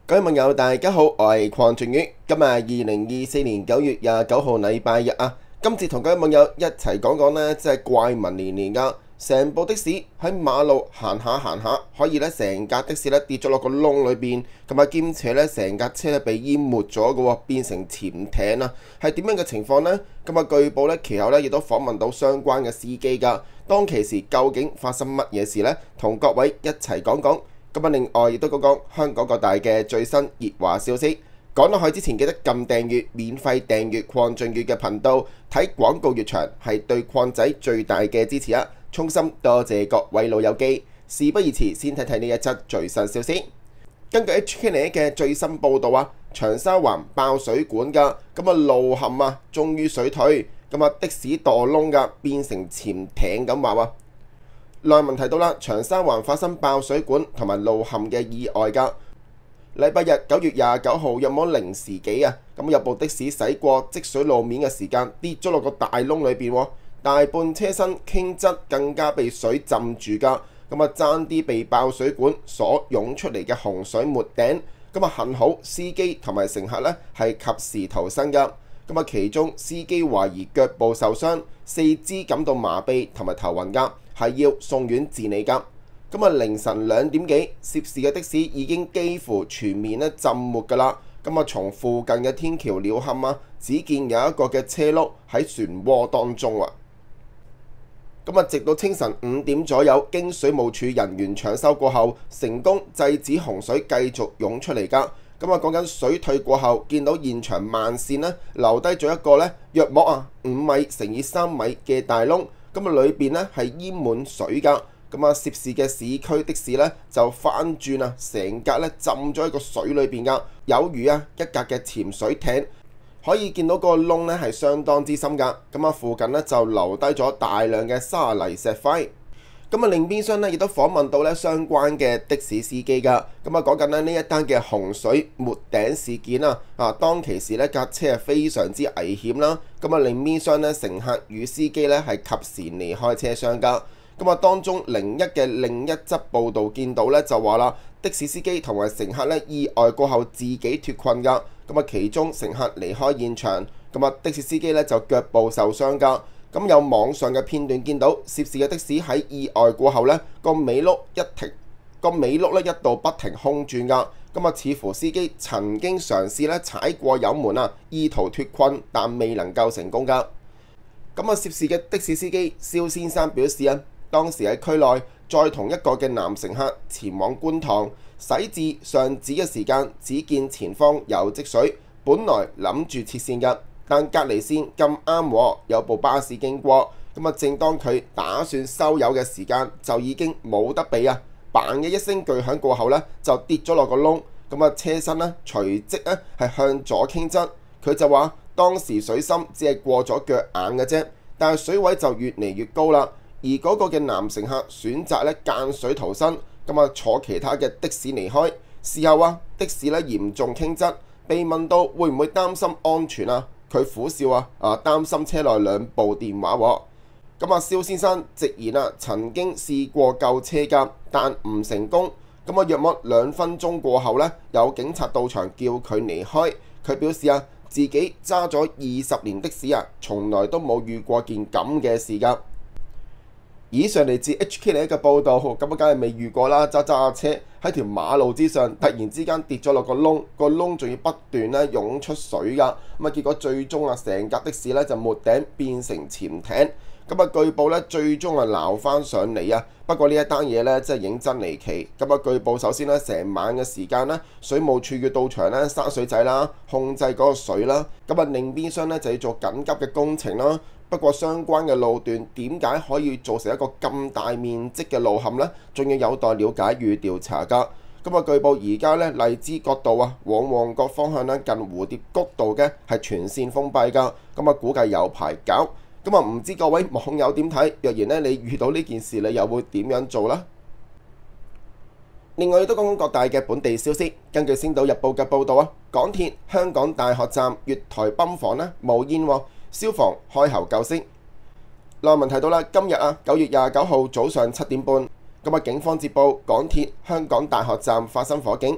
各位網友，大家好，我係鄺俊宇。今日2024年9月29號禮拜日啊。今次同各位網友一齊講講呢，即係怪聞連連噶。成部的士喺馬路行下，可以呢成架的士呢跌咗落個窿裏邊，咁啊兼且呢成架車呢被淹沒咗嘅，變成潛艇啊。係點樣嘅情況呢？咁啊據報呢，其後呢亦都訪問到相關嘅司機噶。當其時究竟發生乜嘢事呢？同各位一齊講講。咁啊，另外亦都講講香港各大嘅最新熱話消息。講落去之前，記得撳訂閱，免費訂閱鄺俊宇嘅頻道，睇廣告越長係對鄺仔最大嘅支持啊！衷心多謝各位老友記。事不宜遲，先睇睇呢一則最新消息。根據 HKNet 嘅最新報導啊，長沙灣爆水管㗎，咁啊路陷啊，終於水退，咁啊的士墮窿㗎，變成潛艇咁話喎。內文提到啦，長沙灣發生爆水管同埋路陷嘅意外㗎。禮拜日9月29號約摸0時幾啊，咁有部的士駛過積水路面嘅時間跌咗落個大窿裏邊喎，大半車身傾側，更加被水浸住㗎。咁啊爭啲被爆水管所湧出嚟嘅洪水沒頂，咁啊幸好司機同埋乘客呢係及時逃生㗎。咁啊其中司機懷疑腳部受傷，四肢感到麻痹同埋頭暈㗎。係要送院治理㗎。咁啊凌晨2點幾，涉事嘅的士已經幾乎全面浸沒㗎啦。咁啊從附近嘅天橋料坎啊，只見有一個嘅車轆喺漩渦當中啊。咁啊直到清晨5點左右，經水務署人員搶修過後，成功制止洪水繼續湧出嚟㗎。咁啊講緊水退過後，見到現場慢線呢留低咗一個呢約莫5米乘以3米嘅大窿。咁啊，裏邊咧係淹滿水㗎。咁啊，涉事嘅市區的士咧就翻轉啊，成架咧浸咗喺個水裏邊㗎，有如一架嘅潛水艇。可以見到嗰個窿咧係相當之深㗎。咁啊，附近咧就留低咗大量嘅沙泥石塊。咁啊，另邊廂咧亦都訪問到咧相關嘅的士司機㗎。咁啊，講緊咧呢一單嘅洪水沒頂事件啊，當其時呢架車係非常之危險啦。咁啊，另邊廂咧乘客與司機咧係及時離開車廂㗎。咁啊，當中01嘅另一則報導見到咧就話啦，的士司機同埋乘客咧意外過後自己脫困㗎。咁啊，其中乘客離開現場，咁啊的士司機咧就腳部受傷㗎。咁有網上嘅片段見到涉事嘅的士喺意外過後呢個尾轆一度不停空轉㗎。咁啊，似乎司機曾經嘗試咧踩過油門啊，意圖脫困，但未能夠成功㗎。咁啊，涉事嘅的士司機蕭先生表示啊，當時喺區內載同一個嘅男乘客前往觀塘，駛至上址嘅時間，只見前方有積水，本來諗住切線㗎。但隔離線咁啱有部巴士經過，咁啊正當佢打算收油嘅時間，就已經冇得避啊！嘭嘅一聲巨響過後呢，就跌咗落個窿，咁啊車身呢隨即呢係向左傾側。佢就話當時水深只係過咗腳眼嘅啫，但係水位就越嚟越高啦。而嗰個嘅男乘客選擇呢間水逃生，咁啊坐其他嘅的士離開。事後啊，的士呢嚴重傾側，被問到會唔會擔心安全啊？佢苦笑擔心車內2部電話喎。咁啊，蕭先生直言曾經試過救車㗎，但唔成功。咁啊，約莫2分鐘過後呢，有警察到場叫佢離開。佢表示自己揸咗20年的士從來都冇遇過件咁嘅事㗎。以上嚟自 HKNet 嘅報導，咁啊梗係未遇過啦！揸下車喺條馬路之上，突然之間跌咗落個窿，個窿仲要不斷湧出水㗎。咁啊結果最終成架的士咧就沒頂變成潛艇。咁啊據報咧最終撈翻上嚟啊。不過呢一單嘢咧真係認真離奇。咁啊據報首先咧成晚嘅時間咧，水務署要到場咧閂水仔啦，控制嗰個水啦。咁啊另邊廂咧就要做緊急嘅工程啦。不過相關嘅路段點解可以造成一個咁大面積嘅路陷呢？仲要有待了解與調查㗎。咁啊據報而家咧荔枝角道往旺角方向近蝴蝶谷道嘅係全線封閉㗎。咁啊估計有排搞。咁啊唔知各位網友點睇？若然咧你遇到呢件事，你又會點樣做呢？另外亦都講講各大嘅本地消息。根據《星島日報》嘅報導港鐵香港大學站月台泵房冒煙喎。消防開喉救熄。內文提到啦，今日9月29號早上7點半，咁警方接報港鐵香港大學站發生火警，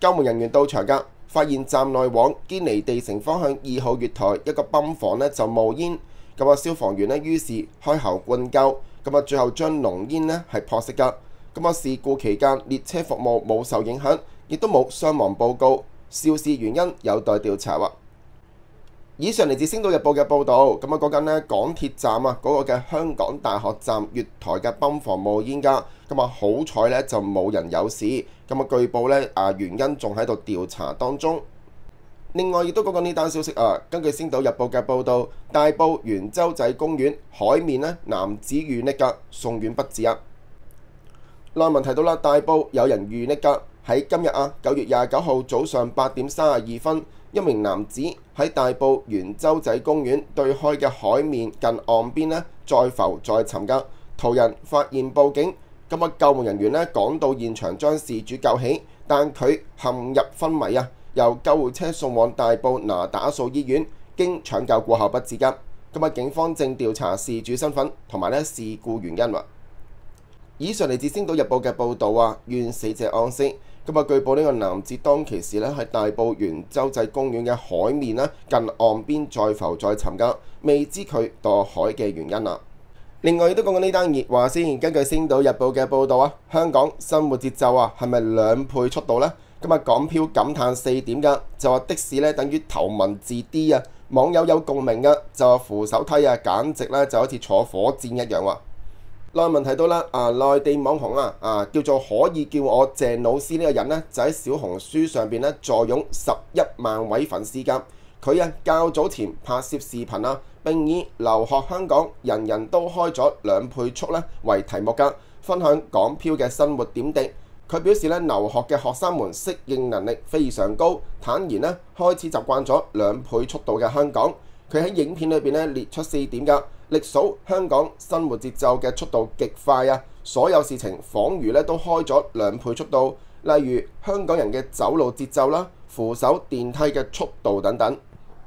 救援人員到場㗎，發現站內往堅尼地城方向2號月台一個泵房呢就冒煙，咁啊消防員呢於是開喉灌救，咁啊最後將濃煙呢係撲熄㗎。咁啊事故期間列車服務冇受影響，亦都冇傷亡報告，肇事原因有待調查喎。以上嚟自《星島日報》嘅報導，咁啊講緊呢港鐵站啊嗰個嘅香港大學站月台嘅泵房冒煙㗎，咁啊好彩呢就冇人有事，咁啊據報呢原因仲喺度調查當中。另外亦都講緊呢單消息啊，根據《星島日報》嘅報導，大埔元洲仔公園海面呢男子遇溺㗎，送院不治啊。內文提到啦，大埔有人遇溺㗎，喺今日9月29號早上8點32分，一名男子喺大埔元洲仔公園對開嘅海面近岸邊呢再浮再沉㗎，途人發現報警，咁啊救援人員呢趕到現場將事主救起，但佢陷入昏迷啊，由救護車送往大埔那打素醫院，經搶救過後不治㗎。咁啊警方正調查事主身份同埋呢事故原因喎。以上嚟自《星島日報》嘅報導啊，願死者安息。咁啊據報呢個男子當其時呢喺大埔元洲仔公園嘅海面呢近岸邊再浮再沉㗎，未知佢墮海嘅原因啊。另外亦都講緊呢單熱話先，根據《星島日報》嘅報導啊，香港生活節奏啊係咪2倍速度呢？咁啊港漂感嘆4點㗎，就話的士呢等於頭文字 D 啊，網友有共鳴㗎，就話扶手梯啊簡直呢就好似坐火箭一樣喎。內文提到啦，內地網紅叫做可以叫我鄭老師呢個人呢，就喺小紅書上邊呢坐擁11萬位粉絲㗎。佢較早前拍攝視頻啊，並以留學香港人人都開咗2倍速呢為題目㗎，分享港漂嘅生活點滴。佢表示呢，留學嘅學生們適應能力非常高，坦言呢開始習慣咗2倍速度嘅香港。佢喺影片裏邊呢列出4點㗎。歷數香港生活節奏嘅速度極快啊！所有事情仿如都開咗2倍速度，例如香港人嘅走路節奏啦、扶手電梯嘅速度等等。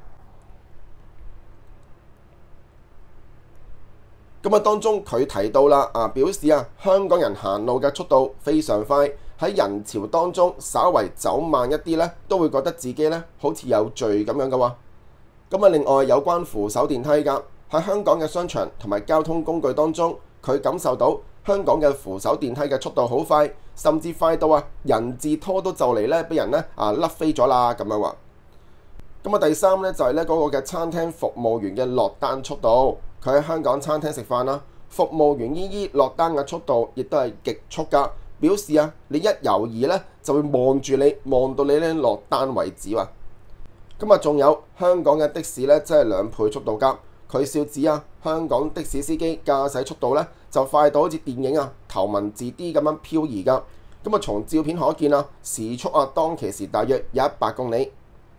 咁當中佢提到啦，表示香港人行路嘅速度非常快，喺人潮當中稍為走慢一啲呢，都會覺得自己呢好似有罪咁樣嘅喎。另外有關扶手電梯㗎。喺香港嘅商場同埋交通工具當中，佢感受到香港嘅扶手電梯嘅速度好快，甚至快到人字拖都就嚟呢俾人呢甩飛咗啦咁樣話。第三呢，就係呢嗰個嘅餐廳服務員嘅落單速度。佢喺香港餐廳食飯啦，服務員姨姨落單嘅速度亦都係極速㗎，表示你一猶豫呢，就會望住你，望到你呢落單為止喎。仲有香港嘅的士呢，真係2倍速度㗎。佢笑指香港的士司機駕駛速度呢，就快到好似電影頭文字 D 咁樣漂移㗎。從照片可見時速當其時大約有100公里。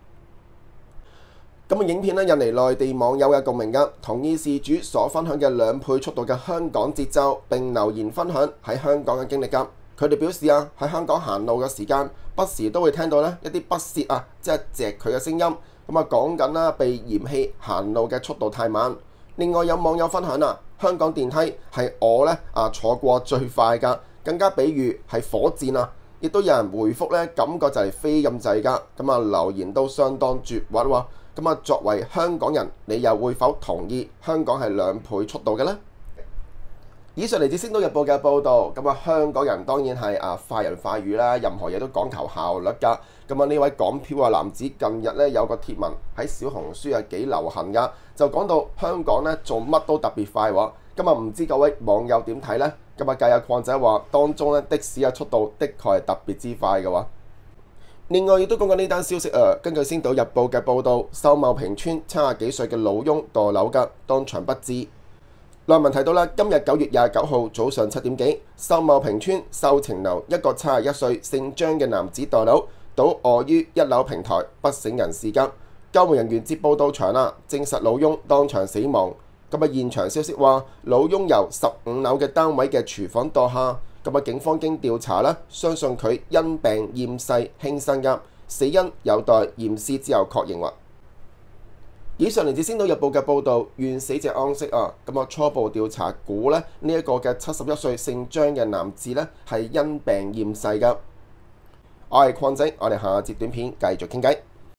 影片呢引嚟內地網友嘅共鳴㗎，同意事主所分享嘅2倍速度嘅香港節奏，並留言分享喺香港嘅經歷㗎。佢哋表示喺香港行路嘅時間，不時都會聽到呢一啲不屑即係嚼佢嘅聲音。講緊啦，被嫌棄行路嘅速度太慢。另外有網友分享香港電梯係我呢坐過最快㗎，更加比喻係火箭亦都有人回覆呢，感覺就係飛咁滯㗎。留言都相當絕核喎。作為香港人，你又會否同意香港係2倍速度嘅呢？以上嚟自《星島日報》嘅報導。香港人當然係快人快語啦，任何嘢都講求效率㗎。呢位港漂男子近日呢有個貼文喺小紅書幾流行㗎，就講到香港呢做乜都特別快喎。唔知各位網友點睇呢？計阿礦仔話當中呢的士嘅速度的確係特別之快嘅喎。另外亦都講緊呢單消息根據《星島日報》嘅報導，秀茂坪村70幾歲嘅老翁墮樓㗎，當場不治。內文提到啦，今日9月29號早上7點幾，秀茂坪村秀晴樓一個71歲姓張嘅男子墮樓，倒卧於1樓平台，不省人事㗎。救援人員接報到場證實老翁當場死亡。現場消息話，老翁由15樓嘅單位嘅廚房墮下。警方經調查相信佢因病厭世輕生㗎，死因有待驗屍之後確認喎。以上嚟自《星島日報》嘅報導，願死者安息初步調查估呢一個嘅71歲姓張嘅男子呢係因病厭世㗎。 我係鄺仔，我哋下節短片繼續傾偈。